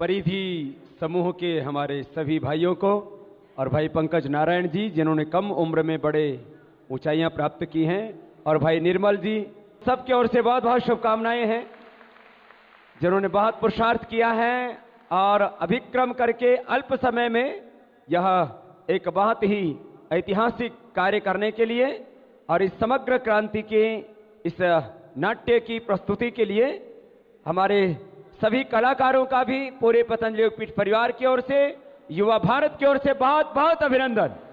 परिधि समूह के हमारे सभी भाइयों को और भाई पंकज नारायण जी जिन्होंने कम उम्र में बड़े ऊंचाइयां प्राप्त की हैं, और भाई निर्मल जी, सबकी ओर से बहुत बहुत शुभकामनाएं हैं जिन्होंने बहुत पुरुषार्थ किया है और अभिक्रम करके अल्प समय में यह एक बहुत ही ऐतिहासिक कार्य करने के लिए और इस समग्र क्रांति के इस नाट्य की प्रस्तुति के लिए हमारे सभी कलाकारों का भी पूरे पतंजलि योगपीठ परिवार की ओर से, युवा भारत की ओर से बहुत बहुत अभिनंदन।